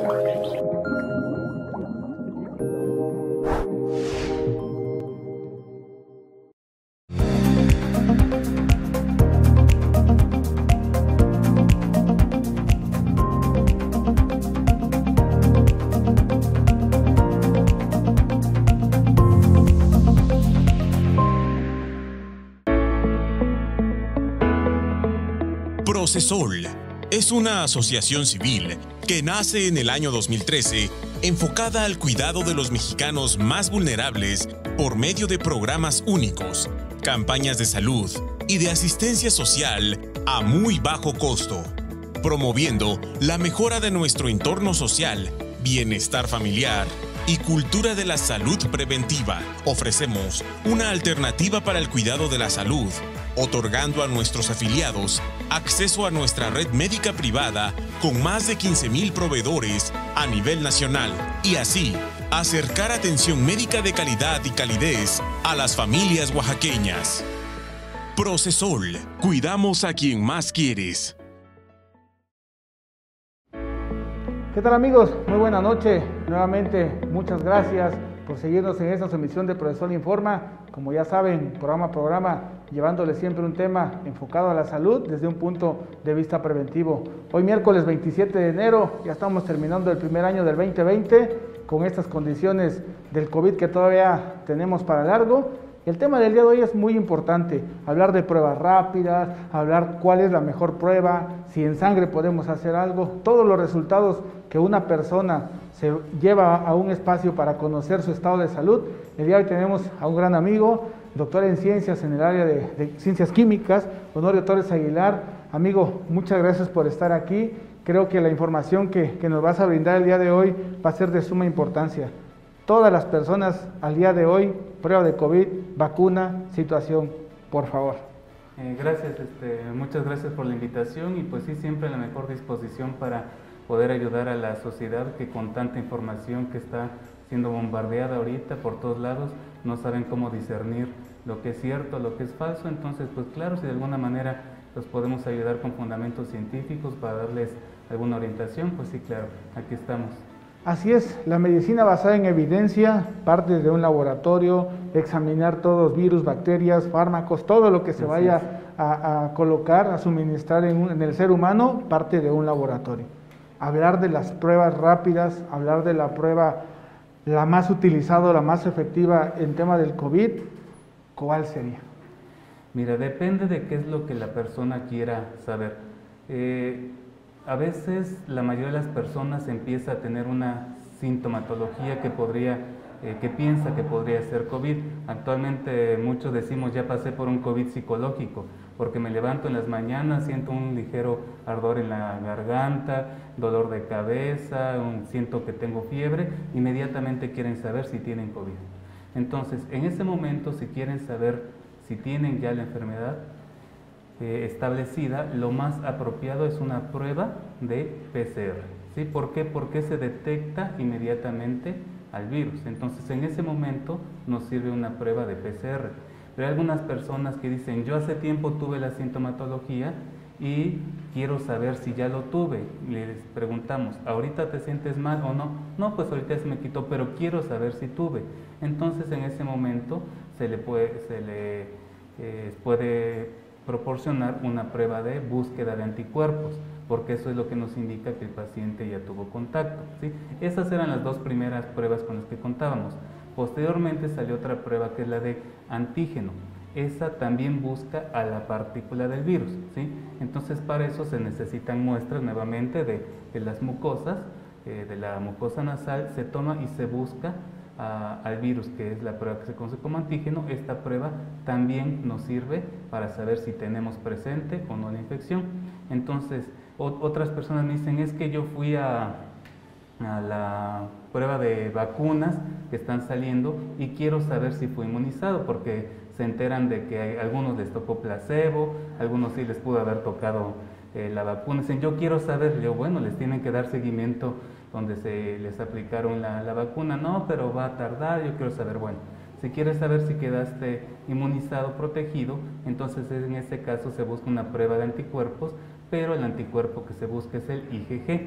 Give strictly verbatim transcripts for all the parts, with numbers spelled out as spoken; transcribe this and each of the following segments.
Procesol es una asociación civil que nace en el año dos mil trece enfocada al cuidado de los mexicanos más vulnerables por medio de programas únicos, campañas de salud y de asistencia social a muy bajo costo, promoviendo la mejora de nuestro entorno social, bienestar familiar y cultura de la salud preventiva. Ofrecemos una alternativa para el cuidado de la salud, otorgando a nuestros afiliados acceso a nuestra red médica privada con más de quince mil proveedores a nivel nacional y así acercar atención médica de calidad y calidez a las familias oaxaqueñas. Procesol, cuidamos a quien más quieres. ¿Qué tal, amigos? Muy buena noche. Nuevamente, muchas gracias por seguirnos en esta emisión de Procesol Informa. Como ya saben, programa a programa, llevándoles siempre un tema enfocado a la salud desde un punto de vista preventivo. Hoy miércoles veintisiete de enero, ya estamos terminando el primer año del veinte veinte con estas condiciones del COVID que todavía tenemos para largo. El tema del día de hoy es muy importante, hablar de pruebas rápidas, hablar cuál es la mejor prueba, si en sangre podemos hacer algo, todos los resultados que una persona se lleva a un espacio para conocer su estado de salud. El día de hoy tenemos a un gran amigo, doctor en ciencias en el área de, de ciencias químicas, Honorio Torres Aguilar. Amigo, muchas gracias por estar aquí. Creo que la información que, que nos vas a brindar el día de hoy va a ser de suma importancia. Todas las personas al día de hoy, prueba de COVID, vacuna, situación, por favor. Eh, gracias, este, muchas gracias por la invitación y pues sí, siempre a la mejor disposición para poder ayudar a la sociedad que con tanta información que está siendo bombardeada ahorita por todos lados, no saben cómo discernir lo que es cierto, lo que es falso. Entonces, pues claro, si de alguna manera los podemos ayudar con fundamentos científicos para darles alguna orientación, pues sí, claro, aquí estamos. Así es, la medicina basada en evidencia parte de un laboratorio, examinar todos virus, bacterias, fármacos, todo lo que se vaya a, a colocar, a suministrar en, un, en el ser humano, parte de un laboratorio. Hablar de las pruebas rápidas, hablar de la prueba la más utilizada, la más efectiva en tema del COVID, ¿cuál sería? Mira, depende de qué es lo que la persona quiera saber. Eh, A veces la mayoría de las personas empieza a tener una sintomatología que podría, eh, que piensa que podría ser COVID. Actualmente muchos decimos ya pasé por un COVID psicológico, porque me levanto en las mañanas, siento un ligero ardor en la garganta, dolor de cabeza, un, siento que tengo fiebre, inmediatamente quieren saber si tienen COVID. Entonces, en ese momento, si quieren saber si tienen ya la enfermedad, Eh, establecida, lo más apropiado es una prueba de P C R. ¿Sí? ¿Por qué? Porque se detecta inmediatamente al virus. Entonces, en ese momento nos sirve una prueba de P C R. Pero hay algunas personas que dicen, yo hace tiempo tuve la sintomatología y quiero saber si ya lo tuve. Les preguntamos, ¿ahorita te sientes mal o no? No, pues ahorita se me quitó, pero quiero saber si tuve. Entonces, en ese momento se le puede, se le, eh, puede proporcionar una prueba de búsqueda de anticuerpos, porque eso es lo que nos indica que el paciente ya tuvo contacto, ¿sí? Esas eran las dos primeras pruebas con las que contábamos. Posteriormente salió otra prueba que es la de antígeno. Esa también busca a la partícula del virus, ¿sí? Entonces, para eso se necesitan muestras nuevamente de, de las mucosas, eh, de la mucosa nasal, se toma y se busca A, al virus, que es la prueba que se conoce como antígeno. Esta prueba también nos sirve para saber si tenemos presente o no la infección. Entonces, o, otras personas me dicen, es que yo fui a, a la prueba de vacunas que están saliendo y quiero saber si fui inmunizado, porque se enteran de que a algunos les tocó placebo, a algunos sí les pudo haber tocado eh, la vacuna. Dicen, yo quiero saber. Yo, bueno, les tienen que dar seguimiento donde se les aplicaron la, la vacuna. No, pero va a tardar, yo quiero saber. Bueno, si quieres saber si quedaste inmunizado, protegido, entonces en este caso se busca una prueba de anticuerpos, pero el anticuerpo que se busca es el I G G.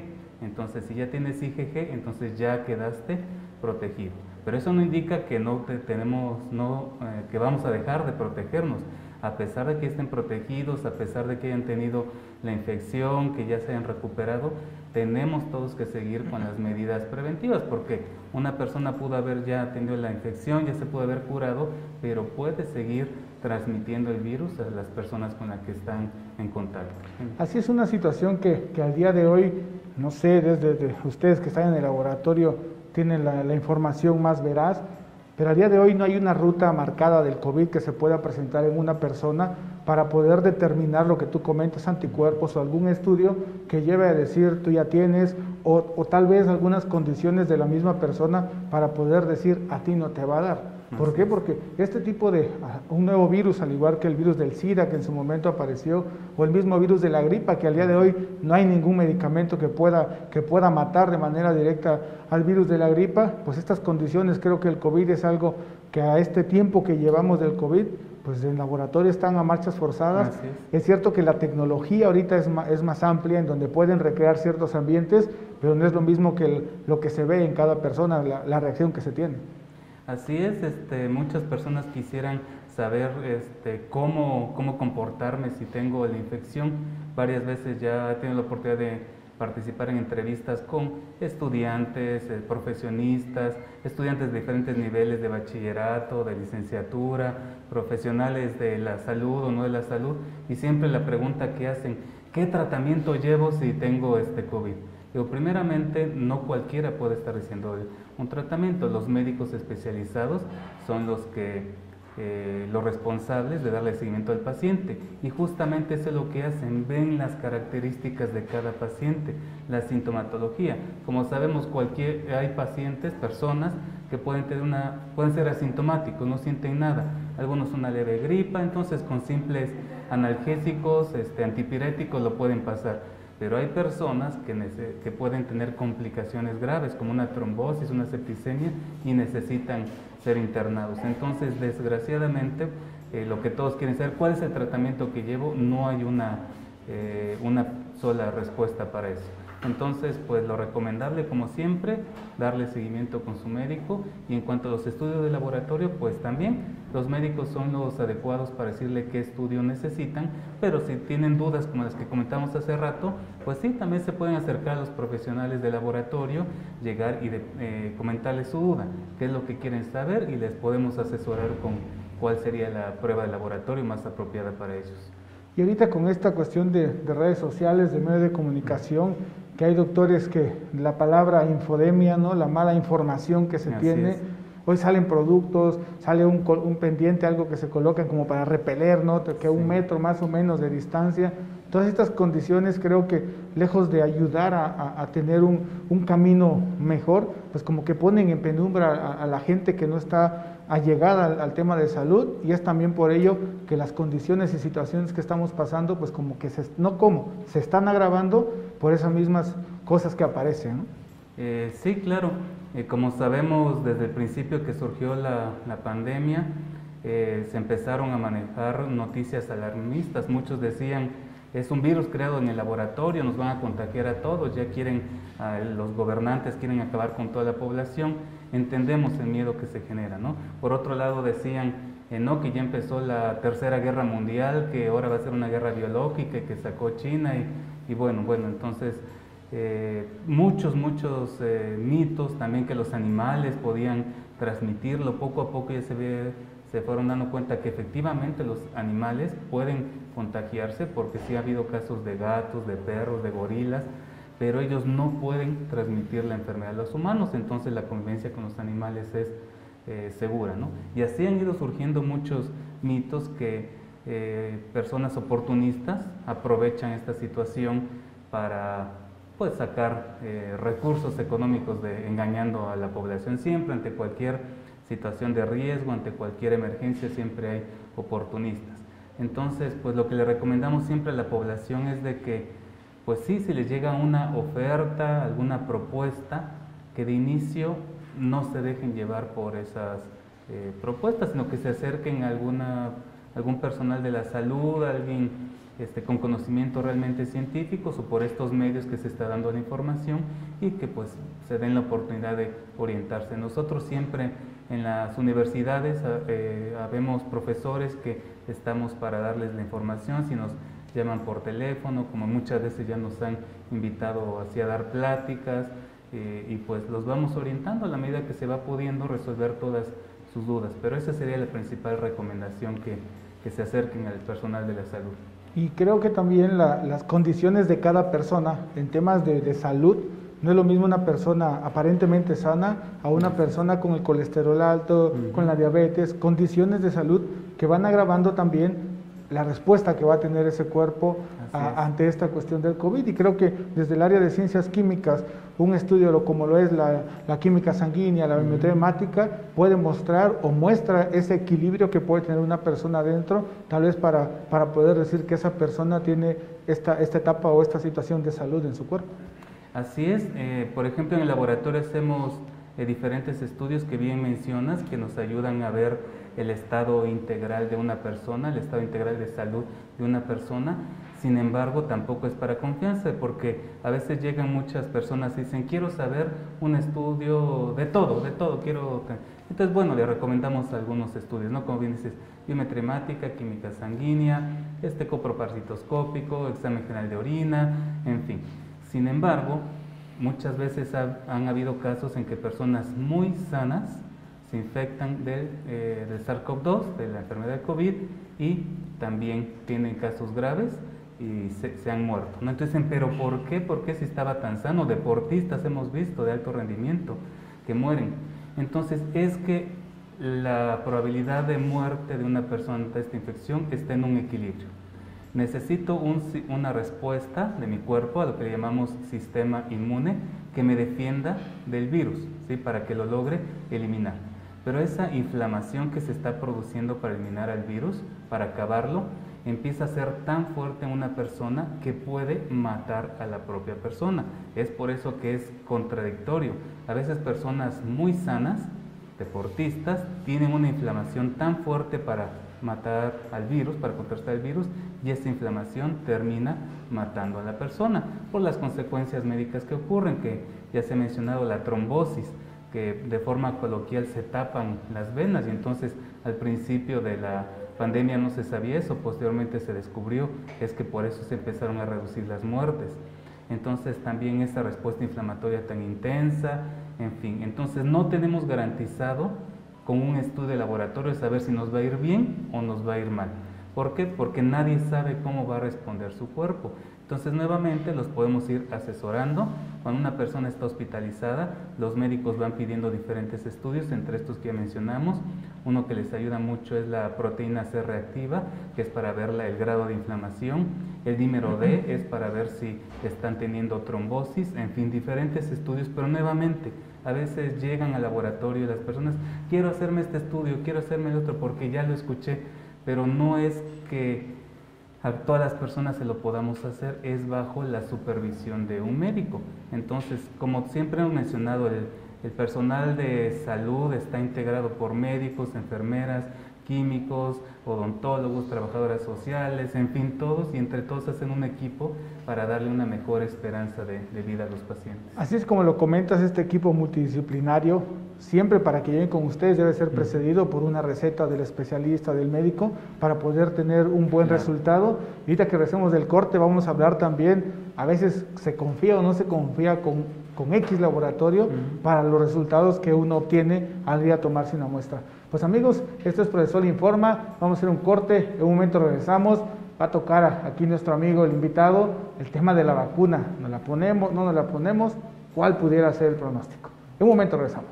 Entonces, si ya tienes I G G, entonces ya quedaste protegido. Pero eso no indica que no te tenemos, no, eh, que vamos a dejar de protegernos. A pesar de que estén protegidos, a pesar de que hayan tenido la infección, que ya se hayan recuperado, tenemos todos que seguir con las medidas preventivas, porque una persona pudo haber ya tenido la infección, ya se pudo haber curado, pero puede seguir transmitiendo el virus a las personas con las que están en contacto. Así es una situación que, que al día de hoy, no sé, desde, desde ustedes que están en el laboratorio tienen la, la información más veraz, pero al día de hoy no hay una ruta marcada del COVID que se pueda presentar en una persona para poder determinar lo que tú comentas, anticuerpos o algún estudio que lleve a decir tú ya tienes, o, o tal vez algunas condiciones de la misma persona para poder decir a ti no te va a dar. ¿Por qué? Porque este tipo de, un nuevo virus, al igual que el virus del SIDA que en su momento apareció, o el mismo virus de la gripa, que al día de hoy no hay ningún medicamento que pueda, que pueda matar de manera directa al virus de la gripa, pues estas condiciones, creo que el COVID es algo que a este tiempo que llevamos del COVID, pues en laboratorio están a marchas forzadas. Es. es cierto que la tecnología ahorita es más, es más amplia, en donde pueden recrear ciertos ambientes, pero no es lo mismo que el, lo que se ve en cada persona, la, la reacción que se tiene. Así es, este, muchas personas quisieran saber este, cómo, cómo comportarme si tengo la infección. Varias veces ya he tenido la oportunidad de participar en entrevistas con estudiantes, eh, profesionistas, estudiantes de diferentes niveles de bachillerato, de licenciatura, profesionales de la salud o no de la salud, y siempre la pregunta que hacen, ¿qué tratamiento llevo si tengo este COVID? Digo, primeramente, no cualquiera puede estar diciendo un tratamiento. Los médicos especializados son los que eh, los responsables de darle seguimiento al paciente, y justamente eso es lo que hacen, ven las características de cada paciente, la sintomatología. Como sabemos, cualquier, hay pacientes, personas que pueden tener una, pueden ser asintomáticos, no sienten nada. Algunos una leve gripa, entonces con simples analgésicos, este, antipiréticos lo pueden pasar. Pero hay personas que, que pueden tener complicaciones graves, como una trombosis, una septicemia, y necesitan ser internados. Entonces, desgraciadamente, eh, lo que todos quieren saber, ¿cuál es el tratamiento que llevo? No hay una, eh, una sola respuesta para eso. Entonces, pues lo recomendable, como siempre, darle seguimiento con su médico. Y en cuanto a los estudios de laboratorio, pues también los médicos son los adecuados para decirle qué estudio necesitan, pero si tienen dudas como las que comentamos hace rato, pues sí, también se pueden acercar a los profesionales de laboratorio, llegar y de, eh, comentarles su duda, qué es lo que quieren saber, y les podemos asesorar con cuál sería la prueba de laboratorio más apropiada para ellos. Y ahorita con esta cuestión de, de redes sociales, de medios de comunicación, que hay doctores que la palabra infodemia, ¿no?, la mala información que se Así tiene, es. Hoy salen productos, sale un, un pendiente, algo que se colocan como para repeler, ¿no?, que sí. un metro más o menos de distancia. Todas estas condiciones creo que lejos de ayudar a, a, a tener un, un camino mejor, pues como que ponen en penumbra a, a la gente que no está allegada al, al tema de salud, y es también por ello que las condiciones y situaciones que estamos pasando, pues como que se, no como, se están agravando por esas mismas cosas que aparecen, ¿no? Eh, sí, claro. Eh, como sabemos, desde el principio que surgió la, la pandemia, eh, se empezaron a manejar noticias alarmistas. Muchos decían, es un virus creado en el laboratorio, nos van a contagiar a todos, ya quieren, eh, los gobernantes quieren acabar con toda la población. Entendemos el miedo que se genera, ¿no? Por otro lado decían, eh, no, que ya empezó la tercera guerra mundial, que ahora va a ser una guerra biológica que sacó China, y, y bueno, bueno, entonces eh, muchos, muchos eh, mitos también, que los animales podían transmitirlo. Poco a poco ya se ve, se fueron dando cuenta que efectivamente los animales pueden contagiarse, porque sí ha habido casos de gatos, de perros, de gorilas, pero ellos no pueden transmitir la enfermedad a los humanos. Entonces la convivencia con los animales es eh, segura, ¿no? Y así han ido surgiendo muchos mitos que eh, personas oportunistas aprovechan esta situación para, pues, sacar eh, recursos económicos de, engañando a la población. Siempre, ante cualquier situación de riesgo, ante cualquier emergencia, siempre hay oportunistas. Entonces, pues lo que le recomendamos siempre a la población es de que, pues sí, si les llega una oferta, alguna propuesta, que de inicio no se dejen llevar por esas eh, propuestas, sino que se acerquen a alguna, algún personal de la salud, alguien este, con conocimientos realmente científicos o por estos medios que se está dando la información y que pues se den la oportunidad de orientarse. Nosotros siempre en las universidades eh, habemos profesores que estamos para darles la información, si nos llaman por teléfono, como muchas veces ya nos han invitado así a dar pláticas, eh, y pues los vamos orientando a la medida que se va pudiendo resolver todas sus dudas, pero esa sería la principal recomendación, que, que se acerquen al personal de la salud. Y creo que también la, las condiciones de cada persona en temas de, de salud, no es lo mismo una persona aparentemente sana a una persona con el colesterol alto, uh-huh. con la diabetes, condiciones de salud que van agravando también la respuesta que va a tener ese cuerpo a, ante esta cuestión del COVID. Y creo que desde el área de ciencias químicas, un estudio como lo es la, la química sanguínea, la biometría hemática, puede mostrar o muestra ese equilibrio que puede tener una persona adentro, tal vez para, para poder decir que esa persona tiene esta, esta etapa o esta situación de salud en su cuerpo. Así es, eh, por ejemplo en el laboratorio hacemos eh, diferentes estudios que bien mencionas, que nos ayudan a ver el estado integral de una persona, el estado integral de salud de una persona. Sin embargo, tampoco es para confianza, porque a veces llegan muchas personas y dicen, quiero saber un estudio de todo, de todo, quiero... Entonces, bueno, le recomendamos algunos estudios, ¿no? Como bien dices, biometría hemática, química sanguínea, este coproparasitoscópico, examen general de orina, en fin. Sin embargo, muchas veces ha, han habido casos en que personas muy sanas se infectan del, eh, del SARS-CoV dos, de la enfermedad de COVID, y también tienen casos graves y se, se han muerto, ¿no? Entonces, ¿pero por qué? ¿Por qué si estaba tan sano? Deportistas hemos visto de alto rendimiento que mueren. Entonces, es que la probabilidad de muerte de una persona ante esta infección está en un equilibrio. Necesito un, una respuesta de mi cuerpo a lo que le llamamos sistema inmune que me defienda del virus, ¿sí? Para que lo logre eliminar. Pero esa inflamación que se está produciendo para eliminar al virus, para acabarlo, empieza a ser tan fuerte en una persona que puede matar a la propia persona. Es por eso que es contradictorio. A veces personas muy sanas, deportistas, tienen una inflamación tan fuerte para matar al virus, para contrarrestar el virus, y esa inflamación termina matando a la persona por las consecuencias médicas que ocurren, que ya se ha mencionado la trombosis, que de forma coloquial se tapan las venas, y entonces al principio de la pandemia no se sabía eso, posteriormente se descubrió, es que por eso se empezaron a reducir las muertes. Entonces también esa respuesta inflamatoria tan intensa, en fin, entonces no tenemos garantizado con un estudio de laboratorio saber si nos va a ir bien o nos va a ir mal. ¿Por qué? Porque nadie sabe cómo va a responder su cuerpo. Entonces, nuevamente los podemos ir asesorando. Cuando una persona está hospitalizada, los médicos van pidiendo diferentes estudios, entre estos que ya mencionamos. Uno que les ayuda mucho es la proteína C reactiva, que es para ver la, el grado de inflamación. El dímero D es para ver si están teniendo trombosis, en fin, diferentes estudios, pero nuevamente, a veces llegan al laboratorio las personas, quiero hacerme este estudio, quiero hacerme el otro, porque ya lo escuché, pero no es que a todas las personas se lo podamos hacer, es bajo la supervisión de un médico. Entonces, como siempre hemos mencionado, el, el personal de salud está integrado por médicos, enfermeras, químicos, odontólogos, trabajadoras sociales, en fin, todos, y entre todos hacen un equipo para darle una mejor esperanza de, de vida a los pacientes. Así es como lo comentas, este equipo multidisciplinario, siempre para que lleguen con ustedes debe ser precedido por una receta del especialista, del médico, para poder tener un buen claro. resultado. Y ahorita que recemos del corte vamos a hablar también, a veces se confía o no se confía con, con X laboratorio uh-huh. para los resultados que uno obtiene al ir a tomarse una muestra. Pues amigos, esto es Prodesol Informa, vamos a hacer un corte, en un momento regresamos, va a tocar aquí nuestro amigo, el invitado, el tema de la vacuna, ¿nos la ponemos, no nos la ponemos? ¿Cuál pudiera ser el pronóstico? En un momento regresamos.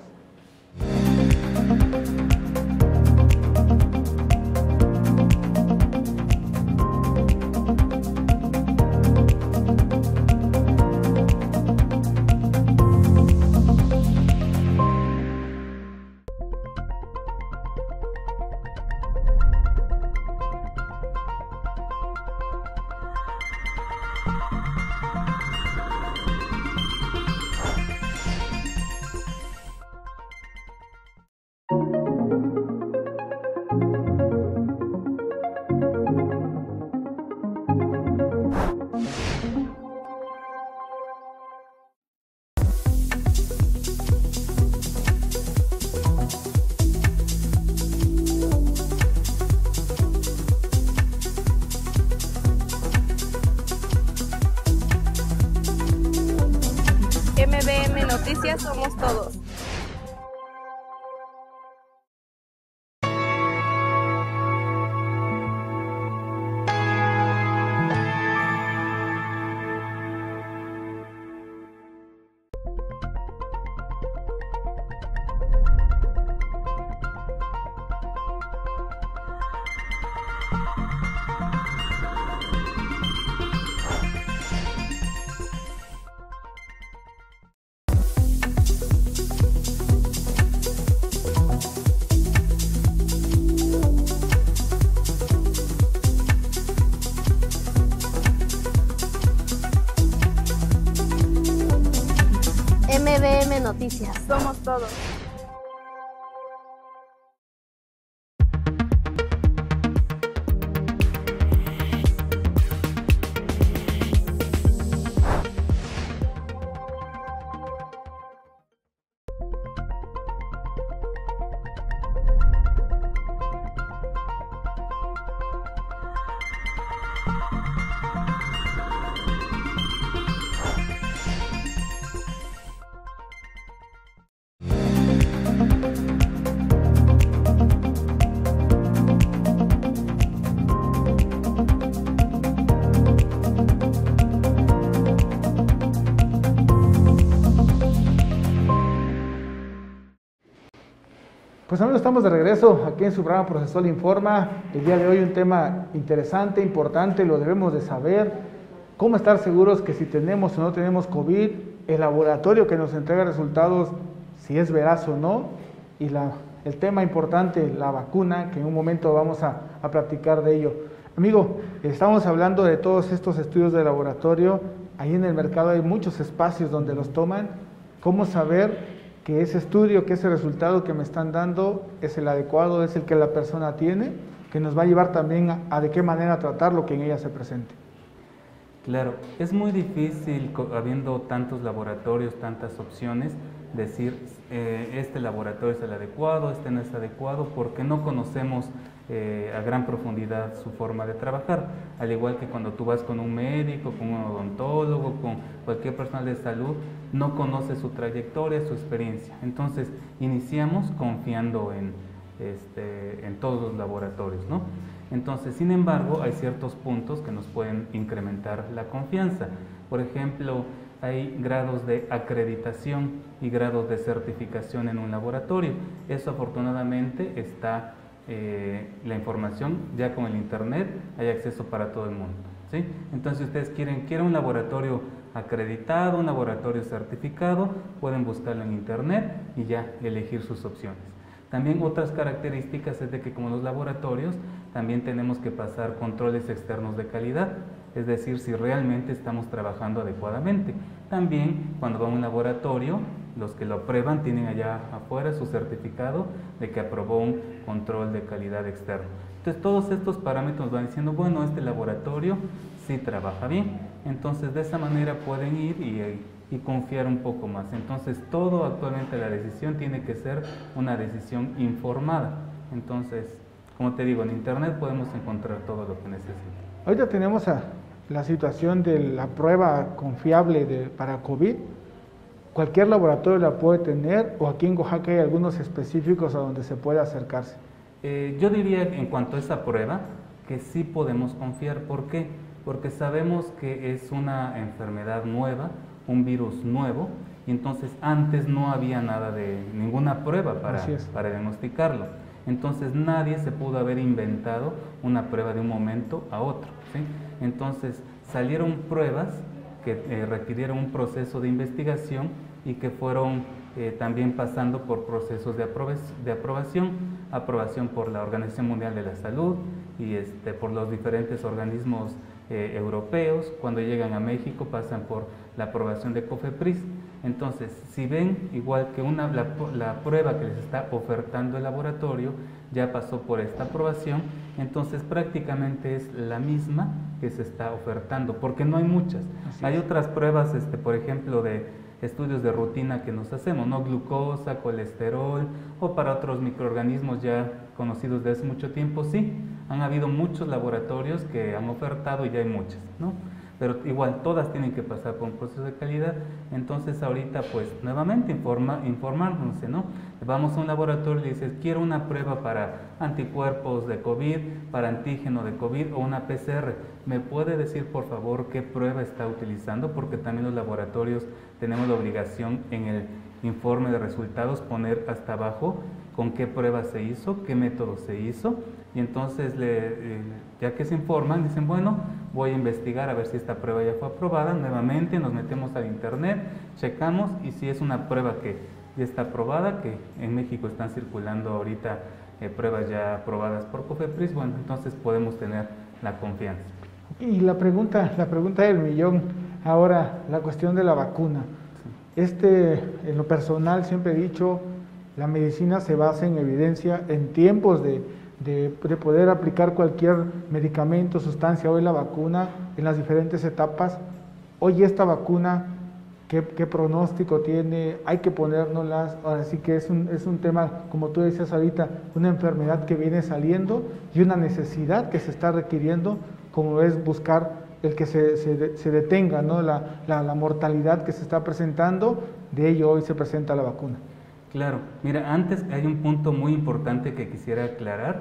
M Noticias somos todos. M B M Noticias. Somos todos. Pues amigos, estamos de regreso aquí en su programa Procesol Informa. El día de hoy un tema interesante, importante, lo debemos de saber. Cómo estar seguros que si tenemos o no tenemos COVID, el laboratorio que nos entrega resultados, si es veraz o no. Y la, el tema importante, la vacuna, que en un momento vamos a, a platicar de ello. Amigo, estamos hablando de todos estos estudios de laboratorio. Ahí en el mercado hay muchos espacios donde los toman. ¿Cómo saber que ese estudio, que ese resultado que me están dando es el adecuado, es el que la persona tiene, que nos va a llevar también a, a de qué manera tratar lo que en ella se presente? Claro, es muy difícil, habiendo tantos laboratorios, tantas opciones, decir eh, este laboratorio es el adecuado, este no es adecuado, porque no conocemos eh, a gran profundidad su forma de trabajar. Al igual que cuando tú vas con un médico, con un odontólogo, con cualquier personal de salud, no conoces su trayectoria, su experiencia. Entonces, iniciamos confiando en, este, en todos los laboratorios, ¿no? Entonces, sin embargo, hay ciertos puntos que nos pueden incrementar la confianza. Por ejemplo, hay grados de acreditación y grados de certificación en un laboratorio. Eso afortunadamente está, eh, la información ya con el internet, hay acceso para todo el mundo, ¿sí? Entonces, si ustedes quieren, quieren un laboratorio acreditado, un laboratorio certificado, pueden buscarlo en internet y ya elegir sus opciones. También otras características es de que como los laboratorios también tenemos que pasar controles externos de calidad, es decir, si realmente estamos trabajando adecuadamente. También cuando va a un laboratorio, los que lo aprueban tienen allá afuera su certificado de que aprobó un control de calidad externo. Entonces todos estos parámetros van diciendo, bueno, este laboratorio sí trabaja bien. Entonces de esa manera pueden ir y y confiar un poco más. Entonces, todo actualmente la decisión tiene que ser una decisión informada. Entonces, como te digo, en internet podemos encontrar todo lo que necesitamos. Ahorita tenemos a la situación de la prueba confiable de, para COVID. ¿Cualquier laboratorio la puede tener o aquí en Oaxaca hay algunos específicos a donde se puede acercarse? Eh, yo diría en cuanto a esa prueba que sí podemos confiar. ¿Por qué? Porque sabemos que es una enfermedad nueva, un virus nuevo, y entonces antes no había nada de ninguna prueba para, para diagnosticarlo. Entonces nadie se pudo haber inventado una prueba de un momento a otro, ¿sí? Entonces salieron pruebas que eh, requirieron un proceso de investigación y que fueron eh, también pasando por procesos de, aprob de aprobación, aprobación por la Organización Mundial de la Salud y este, por los diferentes organismos eh, europeos. Cuando llegan a México pasan por la aprobación de COFEPRIS. Entonces, si ven, igual que una, la, la prueba que les está ofertando el laboratorio ya pasó por esta aprobación, entonces prácticamente es la misma que se está ofertando, porque no hay muchas. Así hay es. Otras pruebas, este, por ejemplo, de estudios de rutina que nos hacemos, ¿no? Glucosa, colesterol, o para otros microorganismos ya conocidos desde hace mucho tiempo, sí. Han habido muchos laboratorios que han ofertado y ya hay muchas, ¿no? pero igual todas tienen que pasar por un proceso de calidad. Entonces ahorita pues nuevamente informa, informándose, ¿no? Vamos a un laboratorio y le dices, quiero una prueba para anticuerpos de COVID, para antígeno de COVID o una P C R. ¿Me puede decir por favor qué prueba está utilizando? Porque también los laboratorios tenemos la obligación en el informe de resultados poner hasta abajo con qué prueba se hizo, qué método se hizo, y entonces le, eh, ya que se informan, dicen, bueno, voy a investigar a ver si esta prueba ya fue aprobada. Nuevamente nos metemos al internet, checamos, y si es una prueba que ya está aprobada, que en México están circulando ahorita eh, pruebas ya aprobadas por COFEPRIS, bueno, entonces podemos tener la confianza. Y la pregunta, la pregunta del millón, ahora la cuestión de la vacuna. Sí. Este, en lo personal siempre he dicho, la medicina se basa en evidencia, en tiempos de, de, de poder aplicar cualquier medicamento, sustancia. Hoy la vacuna en las diferentes etapas. Hoy esta vacuna, ¿qué, qué pronóstico tiene? Hay que ponérnoslas. Ahora sí que es un, es un tema, como tú decías ahorita, una enfermedad que viene saliendo y una necesidad que se está requiriendo, como es buscar el que se, se, se detenga, ¿no? la, la, la mortalidad que se está presentando. De ello hoy se presenta la vacuna. Claro, mira, antes hay un punto muy importante que quisiera aclarar,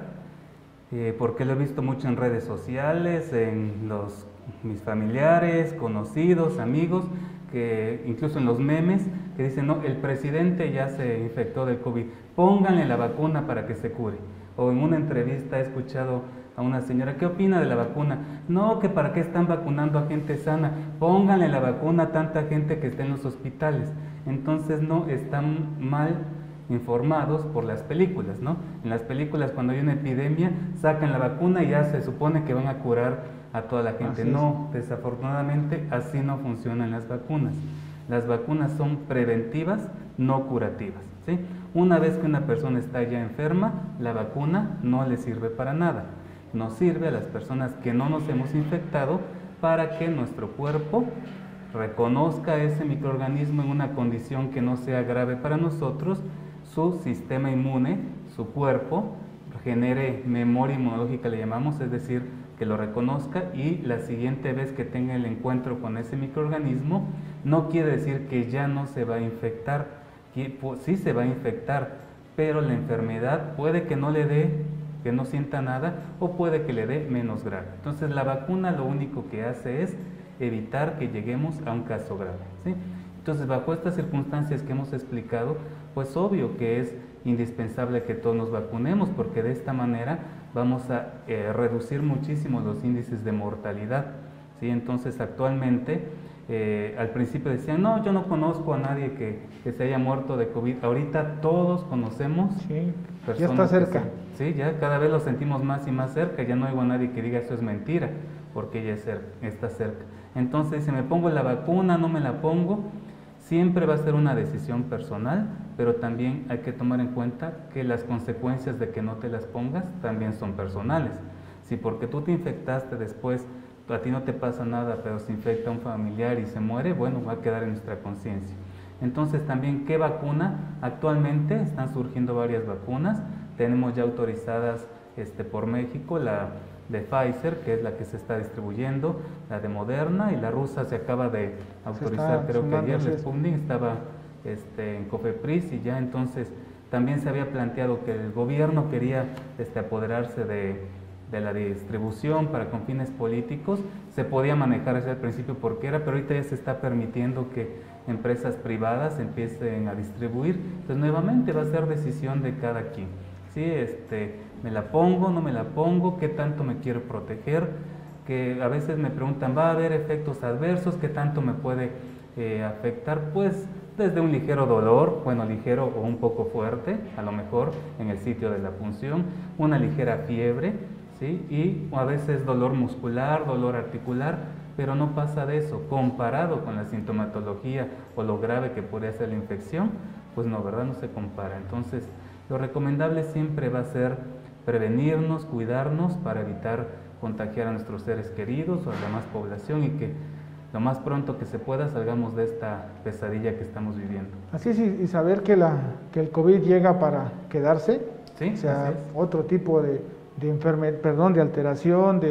eh, porque lo he visto mucho en redes sociales, en los, mis familiares, conocidos, amigos, que incluso en los memes, que dicen, no, el presidente ya se infectó del COVID, pónganle la vacuna para que se cure. O en una entrevista he escuchado a una señora, ¿qué opina de la vacuna? No, que para qué están vacunando a gente sana, pónganle la vacuna a tanta gente que está en los hospitales. Entonces no están mal informados por las películas, ¿no? En las películas cuando hay una epidemia sacan la vacuna y ya se supone que van a curar a toda la gente. No, desafortunadamente así no funcionan las vacunas. Las vacunas son preventivas, no curativas, ¿sí? Una vez que una persona está ya enferma, la vacuna no le sirve para nada. Nos sirve a las personas que no nos hemos infectado para que nuestro cuerpo reconozca ese microorganismo en una condición que no sea grave para nosotros, su sistema inmune, su cuerpo, genere memoria inmunológica, le llamamos, es decir, que lo reconozca, y la siguiente vez que tenga el encuentro con ese microorganismo, no quiere decir que ya no se va a infectar, que sí se va a infectar, pero la enfermedad puede que no le dé, que no sienta nada, o puede que le dé menos grave. Entonces la vacuna lo único que hace es evitar que lleguemos a un caso grave, ¿sí? Entonces, bajo estas circunstancias que hemos explicado, pues obvio que es indispensable que todos nos vacunemos, porque de esta manera vamos a eh, reducir muchísimo los índices de mortalidad, ¿sí? Entonces, actualmente, eh, al principio decían, no, yo no conozco a nadie que, que se haya muerto de COVID. Ahorita todos conocemos sí, personas ya está cerca. Se, sí, ya cada vez lo sentimos más y más cerca, ya no oigo a nadie que diga eso es mentira, porque ya es cerca, está cerca. Entonces, si me pongo la vacuna, no me la pongo, siempre va a ser una decisión personal, pero también hay que tomar en cuenta que las consecuencias de que no te las pongas también son personales. Si porque tú te infectaste después, a ti no te pasa nada, pero se infecta un familiar y se muere, bueno, va a quedar en nuestra conciencia. Entonces, también, ¿qué vacuna? Actualmente están surgiendo varias vacunas, tenemos ya autorizadas este, por México, la de Pfizer, que es la que se está distribuyendo, la de Moderna, y la rusa se acaba de autorizar, creo que ayer, el Sputnik estaba este, en COFEPRIS, y ya entonces también se había planteado que el gobierno quería este, apoderarse de, de la distribución para con fines políticos. Se podía manejar desde el principio porque era, pero ahorita ya se está permitiendo que empresas privadas empiecen a distribuir. Entonces, nuevamente va a ser decisión de cada quien, ¿sí? Este, ¿me la pongo, no me la pongo? ¿Qué tanto me quiero proteger? Que a veces me preguntan, ¿va a haber efectos adversos? ¿Qué tanto me puede eh, afectar? Pues desde un ligero dolor, bueno, ligero o un poco fuerte, a lo mejor en el sitio de la punción, una ligera fiebre, ¿sí? Y a veces dolor muscular, dolor articular, pero no pasa de eso. Comparado con la sintomatología o lo grave que puede ser la infección, pues no, ¿verdad? No se compara. Entonces, lo recomendable siempre va a ser prevenirnos, cuidarnos para evitar contagiar a nuestros seres queridos o a la demás población, y que lo más pronto que se pueda salgamos de esta pesadilla que estamos viviendo. Así es, y saber que, la, que el COVID llega para quedarse, ¿sí? O sea, otro tipo de, de enfermedad, perdón, de alteración, de,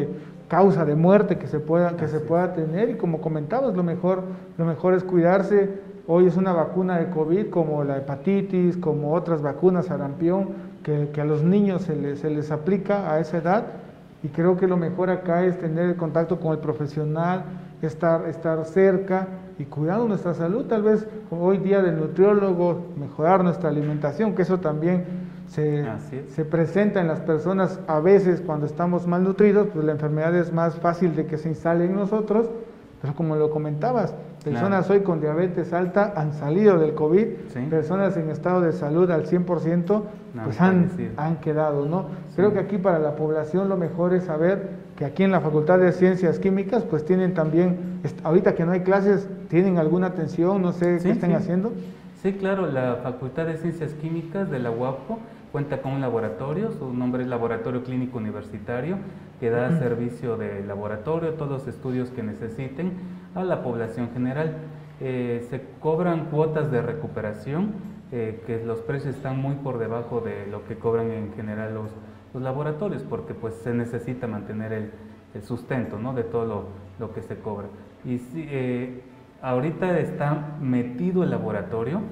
causa de muerte que se pueda, que se pueda tener, y como comentabas, lo mejor, lo mejor es cuidarse. Hoy es una vacuna de COVID como la hepatitis, como otras vacunas, sarampión, que, que a los niños se les, se les aplica a esa edad, y creo que lo mejor acá es tener contacto con el profesional, estar, estar cerca y cuidando nuestra salud. Tal vez hoy día del nutriólogo, mejorar nuestra alimentación, que eso también se, se presenta en las personas a veces cuando estamos malnutridos, pues la enfermedad es más fácil de que se instale en nosotros, pero como lo comentabas, personas claro. hoy con diabetes alta han salido del COVID, ¿sí? Personas en estado de salud al cien por ciento, no, pues han, han quedado, ¿no? Sí. Creo que aquí para la población lo mejor es saber que aquí en la Facultad de Ciencias Químicas, pues tienen también, ahorita que no hay clases, ¿tienen alguna atención? No sé, sí, ¿qué están sí. haciendo? Sí, claro, la Facultad de Ciencias Químicas de la U A P O cuenta con un laboratorio, su nombre es Laboratorio Clínico Universitario, que da servicio de laboratorio, todos los estudios que necesiten a la población general. Eh, se cobran cuotas de recuperación, eh, que los precios están muy por debajo de lo que cobran en general los, los laboratorios, porque pues se necesita mantener el, el sustento, ¿no?, de todo lo, lo que se cobra. Y sí, eh, ahorita está metido el laboratorio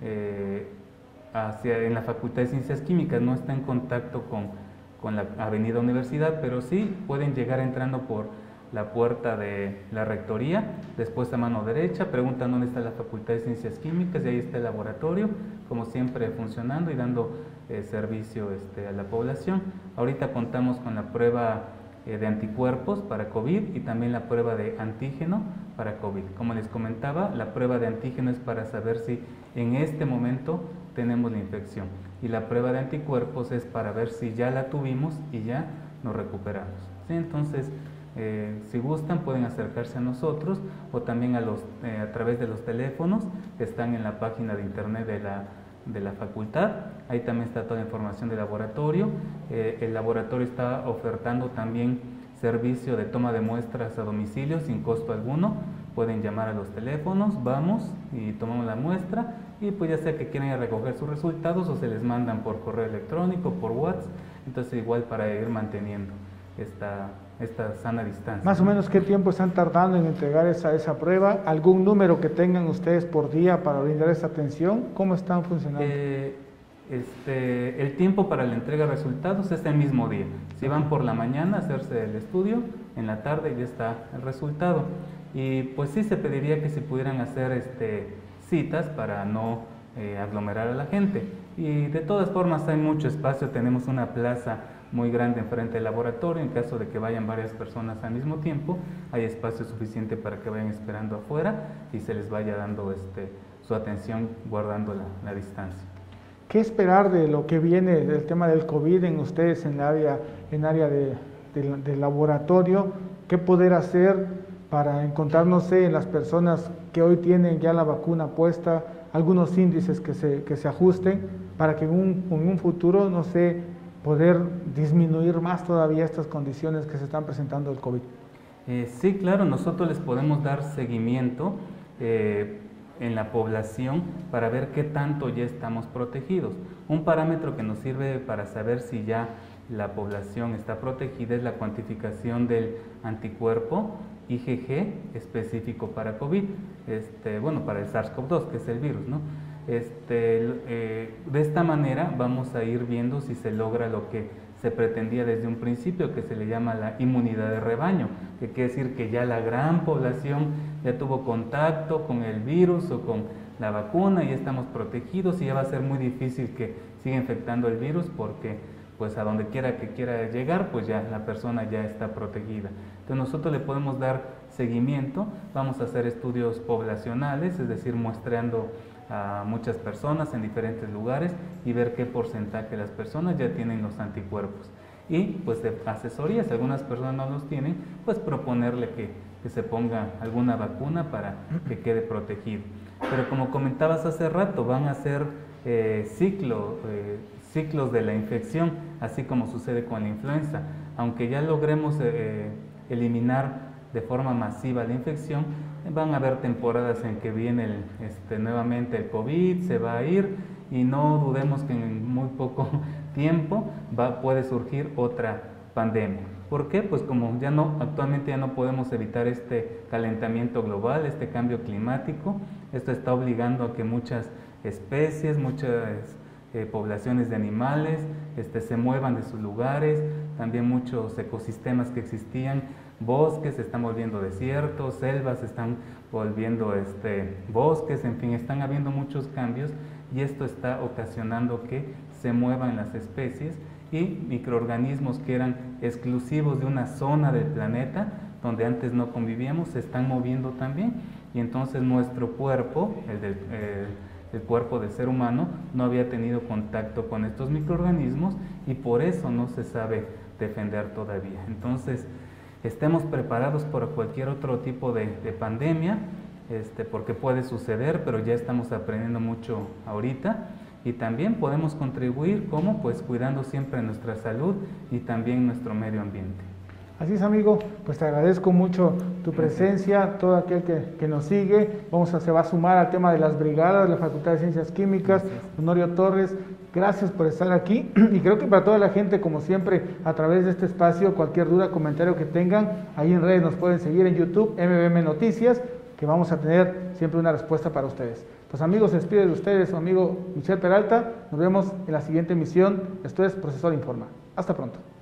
eh, hacia, en la Facultad de Ciencias Químicas, no está en contacto con, con la Avenida Universidad, pero sí pueden llegar entrando por la puerta de la rectoría, después a mano derecha, preguntan dónde está la Facultad de Ciencias Químicas, y ahí está el laboratorio, como siempre funcionando y dando eh, servicio este, a la población. Ahorita contamos con la prueba eh, de anticuerpos para COVID y también la prueba de antígeno para COVID. Como les comentaba, la prueba de antígeno es para saber si en este momento tenemos la infección, y la prueba de anticuerpos es para ver si ya la tuvimos y ya nos recuperamos. ¿Sí? Entonces, Eh, si gustan pueden acercarse a nosotros o también a, los, eh, a través de los teléfonos que están en la página de internet de la, de la facultad. Ahí también está toda la información del laboratorio. Eh, el laboratorio está ofertando también servicio de toma de muestras a domicilio sin costo alguno. Pueden llamar a los teléfonos, vamos y tomamos la muestra, y pues ya sea que quieren recoger sus resultados o se les mandan por correo electrónico, por WhatsApp. Entonces igual para ir manteniendo esta esta sana distancia. Más o menos, ¿qué tiempo están tardando en entregar esa, esa prueba? ¿Algún número que tengan ustedes por día para brindar esa atención? ¿Cómo están funcionando? Eh, este, el tiempo para la entrega de resultados es el mismo día. Si van por la mañana a hacerse el estudio, en la tarde ya está el resultado. Y pues sí se pediría que se pudieran hacer este, citas para no eh, aglomerar a la gente. Y de todas formas hay mucho espacio, tenemos una plaza muy grande enfrente del laboratorio. En caso de que vayan varias personas al mismo tiempo, hay espacio suficiente para que vayan esperando afuera y se les vaya dando este, su atención guardando la, la distancia. ¿Qué esperar de lo que viene del tema del COVID en ustedes en el área, en área de, de, de laboratorio? ¿Qué poder hacer para encontrar, no sé, en las personas que hoy tienen ya la vacuna puesta, algunos índices que se, que se ajusten para que en un, en un futuro, no sé, poder disminuir más todavía estas condiciones que se están presentando del COVID? Eh, sí, claro, nosotros les podemos dar seguimiento eh, en la población para ver qué tanto ya estamos protegidos. Un parámetro que nos sirve para saber si ya la población está protegida es la cuantificación del anticuerpo I G G específico para COVID, este, bueno, para el SARS CoV dos, que es el virus, ¿no? Este, eh, de esta manera vamos a ir viendo si se logra lo que se pretendía desde un principio, que se le llama la inmunidad de rebaño, que quiere decir que ya la gran población ya tuvo contacto con el virus o con la vacuna y ya estamos protegidos, y ya va a ser muy difícil que siga infectando el virus, porque pues a donde quiera que quiera llegar, pues ya la persona ya está protegida. Entonces nosotros le podemos dar seguimiento, vamos a hacer estudios poblacionales, es decir, muestreando a muchas personas en diferentes lugares y ver qué porcentaje de las personas ya tienen los anticuerpos. Y pues de asesorías, si algunas personas no los tienen, pues proponerle que, que se ponga alguna vacuna para que quede protegido. Pero como comentabas hace rato, van a ser eh, ciclo, eh, ciclos de la infección, así como sucede con la influenza. Aunque ya logremos eh, eliminar de forma masiva la infección, van a haber temporadas en que viene el, este, nuevamente el COVID, se va a ir, y no dudemos que en muy poco tiempo va, puede surgir otra pandemia. ¿Por qué? Pues como ya no, actualmente ya no podemos evitar este calentamiento global, este cambio climático, esto está obligando a que muchas especies, muchas eh, poblaciones de animales este, se muevan de sus lugares, también muchos ecosistemas que existían, bosques se están volviendo desiertos, selvas se están volviendo este, bosques, en fin, están habiendo muchos cambios y esto está ocasionando que se muevan las especies y microorganismos que eran exclusivos de una zona del planeta donde antes no convivíamos se están moviendo también y entonces nuestro cuerpo, el, del, eh, el cuerpo del ser humano, no había tenido contacto con estos microorganismos y por eso no se sabe defender todavía. Entonces, estemos preparados por cualquier otro tipo de, de pandemia, este, porque puede suceder, pero ya estamos aprendiendo mucho ahorita. Y también podemos contribuir como pues cuidando siempre nuestra salud y también nuestro medio ambiente. Así es, amigo, pues te agradezco mucho tu presencia, todo aquel que, que nos sigue. Vamos a, se va a sumar al tema de las brigadas de la Facultad de Ciencias Químicas. Gracias. Honorio Torres, gracias por estar aquí y creo que para toda la gente, como siempre, a través de este espacio, cualquier duda, comentario que tengan, ahí en redes nos pueden seguir en YouTube, M B M Noticias, que vamos a tener siempre una respuesta para ustedes. Pues amigos, se despide de ustedes su amigo Michel Peralta. Nos vemos en la siguiente emisión. Esto es Procesol Informa. Hasta pronto.